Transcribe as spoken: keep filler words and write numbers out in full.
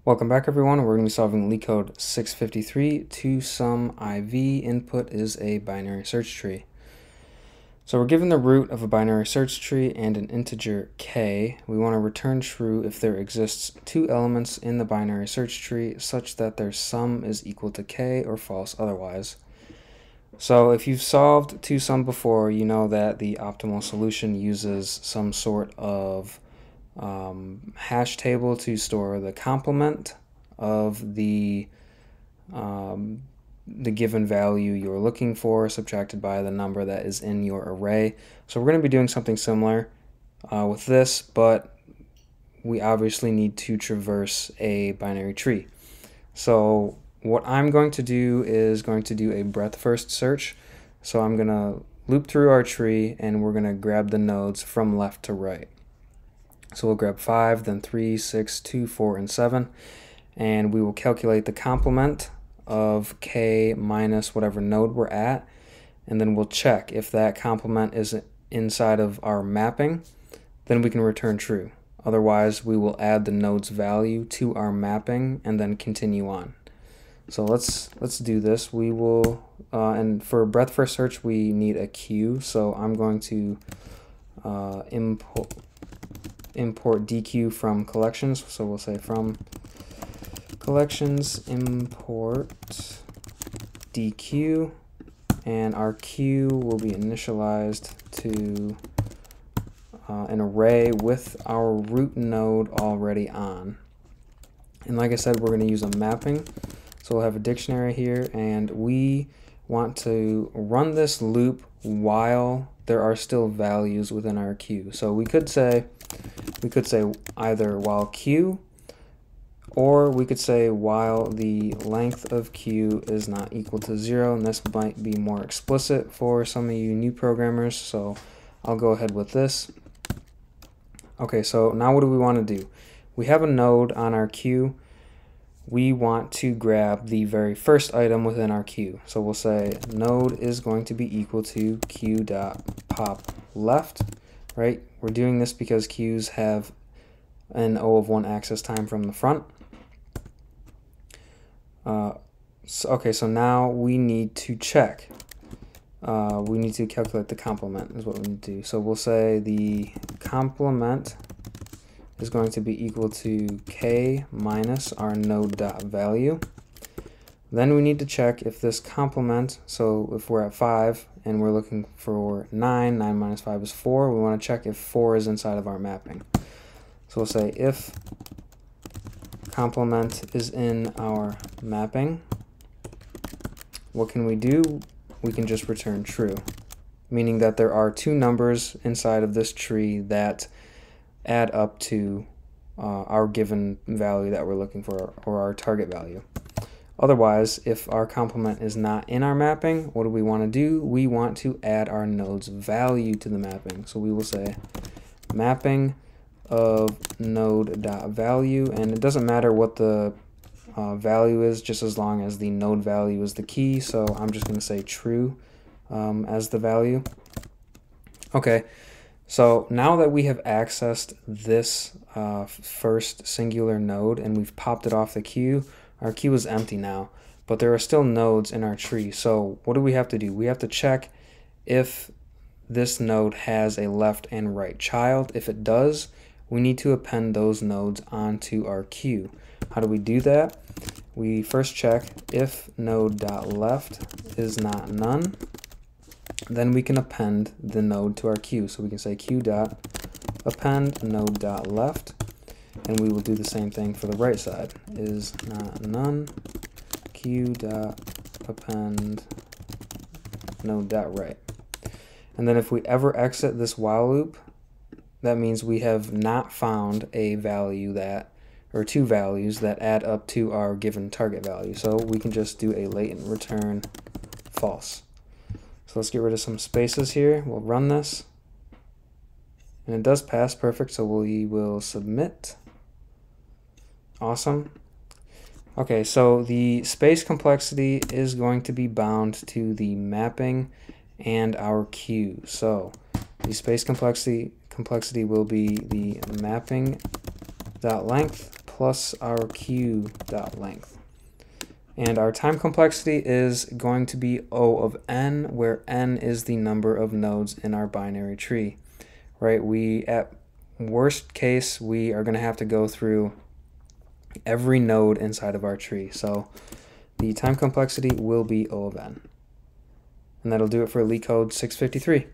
Welcome back, everyone. We're going to be solving LeetCode six fifty-three. To sum I V, input is a binary search tree. So we're given the root of a binary search tree and an integer k. We want to return true if there exists two elements in the binary search tree such that their sum is equal to k, or false otherwise. So if you've solved to sum before, you know that the optimal solution uses some sort of Um, hash table to store the complement of the um, the given value you're looking for, subtracted by the number that is in your array. So we're going to be doing something similar uh, with this, but we obviously need to traverse a binary tree. So what I'm going to do is going to do a breadth first search. So I'm going to loop through our tree and we're going to grab the nodes from left to right. So we'll grab five, then three, six, two, four, and seven, and we will calculate the complement of k minus whatever node we're at, and then we'll check if that complement is inside of our mapping, then we can return true. Otherwise, we will add the node's value to our mapping and then continue on. So let's let's do this. We will, uh, and for breadth first search, we need a queue. So I'm going to uh, import. import deque from collections. So we'll say from collections import deque, and our queue will be initialized to uh, an array with our root node already on. And like I said, we're going to use a mapping. So we'll have a dictionary here, and we want to run this loop while there are still values within our queue. So we could say We could say either while q, or we could say while the length of q is not equal to zero, and this might be more explicit for some of you new programmers, so I'll go ahead with this. Okay, so now what do we want to do? We have a node on our queue. We want to grab the very first item within our queue. So we'll say node is going to be equal to q.pop left. Right? We're doing this because queues have an O of one access time from the front. Uh, so, okay, so now we need to check. Uh, we need to calculate the complement is what we need to do. So we'll say the complement is going to be equal to k minus our node dot value. Then we need to check if this complement, so if we're at five and we're looking for nine, nine minus five is four, we want to check if four is inside of our mapping. So we'll say if complement is in our mapping, what can we do? We can just return true, meaning that there are two numbers inside of this tree that add up to uh, our given value that we're looking for, or our target value. Otherwise, if our complement is not in our mapping, what do we want to do? We want to add our node's value to the mapping. So we will say mapping of node.value, and it doesn't matter what the uh, value is, just as long as the node value is the key. So I'm just going to say true um, as the value. Okay, so now that we have accessed this uh, first singular node and we've popped it off the queue, our queue is empty now, but there are still nodes in our tree. So what do we have to do? We have to check if this node has a left and right child. If it does, we need to append those nodes onto our queue. How do we do that? We first check if node.left is not none. Then we can append the node to our queue. So we can say q.append node.left. And we will do the same thing for the right side. Is not none, q.append node.right. And then if we ever exit this while loop, that means we have not found a value that, or two values that add up to our given target value. So we can just do a latent return false. So let's get rid of some spaces here. We'll run this. And it does pass perfect, so we will submit. Awesome. Okay, so the space complexity is going to be bound to the mapping and our queue. So the space complexity complexity will be the mapping dot length plus our q dot length. And our time complexity is going to be O of n, where n is the number of nodes in our binary tree, right? We, at worst case, we are going to have to go through every node inside of our tree. So the time complexity will be O of n. And that'll do it for LeetCode six fifty-three.